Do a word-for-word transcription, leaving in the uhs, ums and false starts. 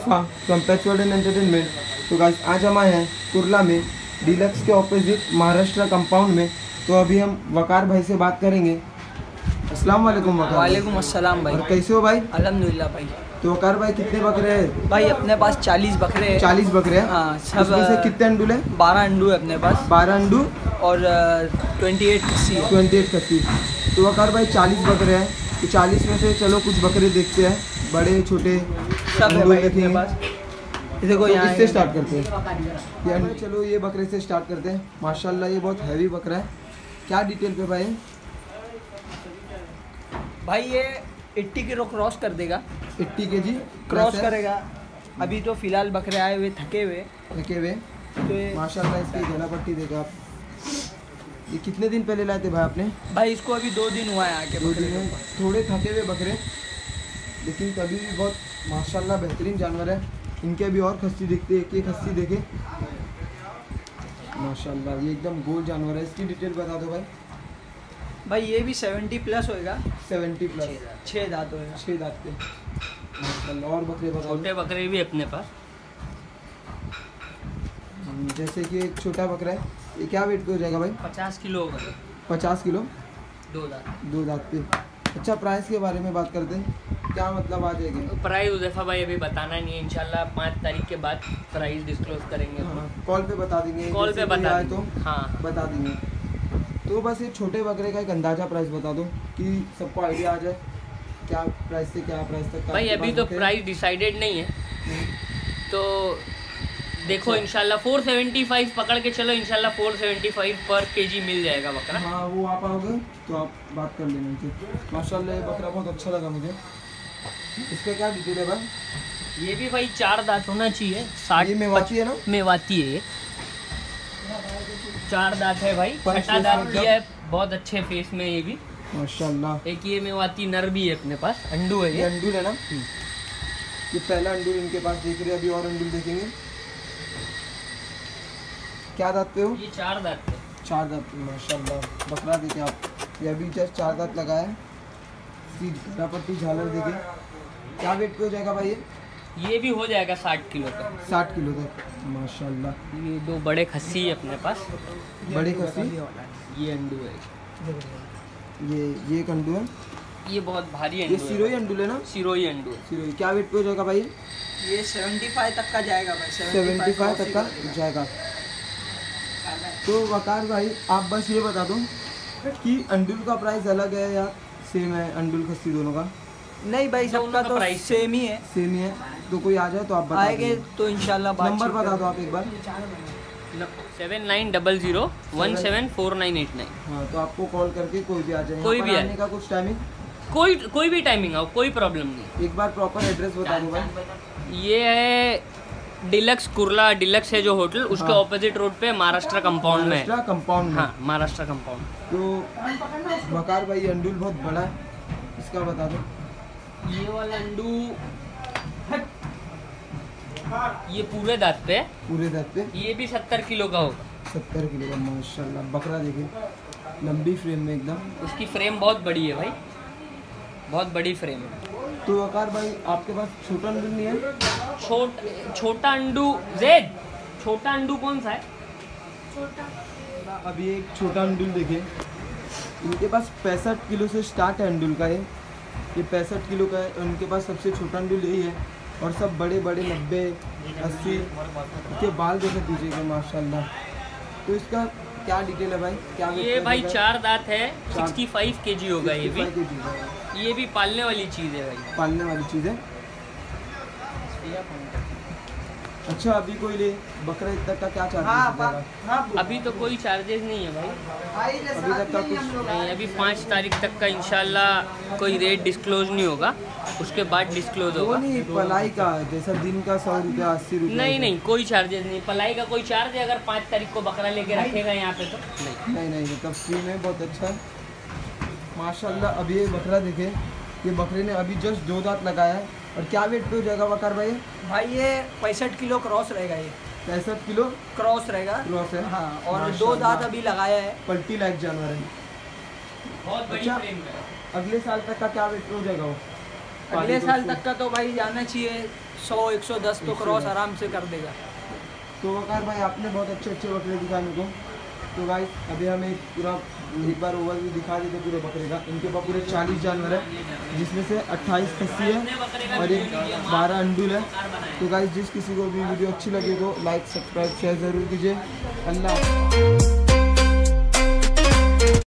Mustafa from pets world and entertainment. तो guys आज हम आए हैं कुर्ला में डीलक्स के ऑपोजिट महाराष्ट्र कंपाउंड में। तो अभी हम वकार भाई से बात करेंगे। अस्सलाम वालेकुम वकार। वालेकुम अस्सलाम भाई। और कैसे हो भाई? अल्हम्दुलिल्लाह भाई। तो वकार भाई कितने बकरे हैं? भाई अपने पास चालीस बकरे हैं। चालीस बकरे हैं। हाँ सब। उसमें से कितने अंडूल है? बारह अंडू है अपने पास। बारह अंडू और ट्वेंटी एट खस्सी है। ट्वेंटी एट खस्सी। तो वकार भाई चालीस बकरे हैं, तो चालीस में से चलो कुछ बकरे देखते हैं, बड़े छोटे सब है भाई अपने पास। देखो यहाँ इससे स्टार्ट करते हैं यार। चलो ये बकरे से स्टार्ट करते हैं। माशाल्लाह ये बहुत हैवी बकरा है। क्या डिटेल पे भाई? भाई ये अस्सी किलो क्रॉस कर देगा। अस्सी के जी क्रॉस करेगा। अभी तो फिलहाल बकरे आए हुए थके हुए थके हुए तो माशाल्लाह इसकी गला पट्टी देखो आप। ये कितने दिन पहले लाए थे भाई आपने? भाई इसको अभी दो दिन हुआ है आके। दो दिन में थोड़े थके हुए बकरे, लेकिन तभी भी बहुत माशाल्लाह बेहतरीन जानवर है। इनके भी और खस्सी दिखते, एक एक खस्सी देखे माशाल्लाह। ये एकदम गोल जानवर है। इसकी डिटेल बता दो भाई। भाई ये भी सेवेंटी प्लस होएगा। सेवेंटी प्लस छः दांत होएगा। छः दांत पे माशाल्लाह। और बकरे बता छोटे बकरे भी अपने पास। जैसे कि एक छोटा बकरा है, ये क्या वेट पे हो जाएगा भाई? पचास किलो होगा। पचास किलो दो दांत। दो दांत पे। अच्छा प्राइस के बारे में बात करते हैं, क्या मतलब आ जाएगी? प्राइस उज़ैफा भाई अभी बताना नहीं है, इंशाल्लाह पाँच तारीख के बाद प्राइस डिस्क्लोज करेंगे। हाँ, कॉल पे बता देंगे। कॉल पे बता आए तो हाँ बता देंगे। तो बस ये छोटे बकरे का एक अंदाजा प्राइस बता दो कि सबको आइडिया आ जाए क्या प्राइस से क्या प्राइस तक। भाई अभी तो प्राइस डिसाइडेड नहीं है, तो देखो इंशाल्लाह फोर सेवेंटी फाइव पकड़ के चलो। इंशाल्लाह फोर सेवेंटी फाइव पर केजी मिल जाएगा बकरा। हाँ वो आप आओगे तो आप बात कर लेना उनसे। माशाल्लाह ये बकरा बहुत अच्छा लगा मुझे। इसका क्या डिटेल है भाई? ये भी भाई चार दांत होना चाहिए। साठ ये मेवाती है ना? मेवाती है ये। चार दांत है भाई। पर छठा फेस दांत में भी है, बहुत अच्छे फेस में ये भी माशाल्लाह। एक ये मेवाती नर भी है अपने पास। अंडू है ये ये। अंडूल है ना? ये पहला अंडूल इनके पास देख रहे हैं। अभी और अंडूल देखेंगे। क्या दांत पे हो? ये चार दांत है। चार दांत पे माशाल्लाह। बकरा देखे आप, ये अभी जस्ट चार दांत लगा है। इसकी गलापट्टी झालर देखे। क्या वेट पे हो जाएगा भाई ये? ये भी हो जाएगा साठ किलो का। साठ किलो तक माशाल्लाह। ये दो बड़े खस्सी है अपने पास। बड़े खस्सी। ये अंडू है। ये ये एक अंडू है। ये बहुत भारी ये अंडू है। सिरोही अंडूल है ना? सिरोही अंडू है। सिरोही। क्या वेट पे हो जाएगा भाई? ये सेवेंटी फाइव तक का जाएगा भाई। सेवेंटी फाइव तक का जाएगा। तो वकार भाई आप बस ये बता दो कि अंडुल का प्राइस अलग है या सेम है? अंडुल खस्सी दोनों का? नहीं भाई सबका तो प्राइस सेम ही है। सेम ही है। तो कोई आ जाए तो आप बता आएंगे दीजिए। तो इंशाल्लाह बात। नंबर बता दो आप एक बार। Seven nine double zero one seven four nine eight nine. हाँ तो आपको कॉल करके कोई भी आ जाए। कोई यहाँ भी पर आए। आने का कुछ टाइमिंग? कोई कोई भी टाइमिंग आओ, कोई प्रॉब्लम नहीं। एक बार प्रॉपर एड्रेस बता दो भाई। ये है डिलक्स कुर्ला। डिलक्स है जो होटल, उसके हाँ। ऑपोजिट रोड पे महाराष्ट्र कंपाउंड में है। महाराष्ट्र कंपाउंड में। हाँ महाराष्ट्र कंपाउंड। तो वकार भाई ये अंडुल बहुत बड़ा है, इसका बता दो। ये वाला अंडू ये पूरे दांत पे है। पूरे दांत पे। ये भी सत्तर किलो का होगा। सत्तर किलो का माशाल्लाह। बकरा देखिए लंबी फ्रेम में एकदम। उसकी फ्रेम बहुत बड़ी है भाई, बहुत बड़ी फ्रेम है। तो वकार भाई आपके पास छोटा अंडुल नहीं है? छोट छोटा अंडू जेद, छोटा अंडू कौन सा है? अभी एक छोटा अंडुल देखे। इनके पास पैंसठ किलो से स्टार्ट है अंडुल का। ये ये पैंसठ किलो का है। उनके पास सबसे छोटा अंडुल यही है। और सब बड़े बड़े नब्बे अस्सी। इसके बाल देखे पीछे के माशाल्लाह। तो इसका क्या डिटेल है भाई? क्या ये भाई चार दांत है। सिक्सटी फाइव के जी होगा ये भी। भी ये भी पालने वाली चीज़ है भाई। पालने वाली चीज़ है। अच्छा अभी कोई ले बकरा इतना का क्या चार्ज? हाँ, हाँ, अभी तो कोई चार्जेस नहीं है भाई। अभी तक का कुछ नहीं, अभी पाँच तारीख तक का इंशाल्लाह कोई रेट डिस्क्लोज नहीं होगा, उसके बाद डिस्क्लोज वो होगा। नहीं पलाई का जैसा दिन का सौ रुपया अस्सी रुपया? नहीं नहीं कोई चार्जेस नहीं। पलाई का कोई चार्ज है अगर पाँच तारीख को बकरा लेके रखेगा यहाँ पे तो नहीं। नहीं नहीं मतलब फ्री में बहुत अच्छा है माशाल्लाह। अभी ये बकरा देखे, ये बकरे ने अभी जस्ट दो दांत लगाया है। और क्या वेट पे हो जाएगा वकार भाई? भाई ये पैंसठ किलो क्रॉस रहेगा। ये पैंसठ किलो क्रॉस रहेगा। क्रॉस है। हाँ और दो माशाल्लाह। दांत अभी लगाया है। पल्टी लायक जानवर है। बहुत बड़ी अच्छा, फ्रेम है। अगले साल तक का क्या वेट पे हो जाएगा वो? अगले साल तक का तो भाई जाना चाहिए सौ एक सौ दस तो क्रॉस आराम से कर देगा। तो वकार भाई आपने बहुत अच्छे अच्छे बकरे दिखाए मेरे को। तो भाई अभी हमें पूरा एक बार ओवरव्यू दिखा देते पूरे बकरे का। इनके पास पूरे चालीस जानवर है, जिसमें से अट्ठाईस खस्सी है और एक बारह अंडुल है। तो गाइस जिस किसी को भी वीडियो अच्छी लगे तो लाइक सब्सक्राइब शेयर ज़रूर कीजिए। अल्लाह।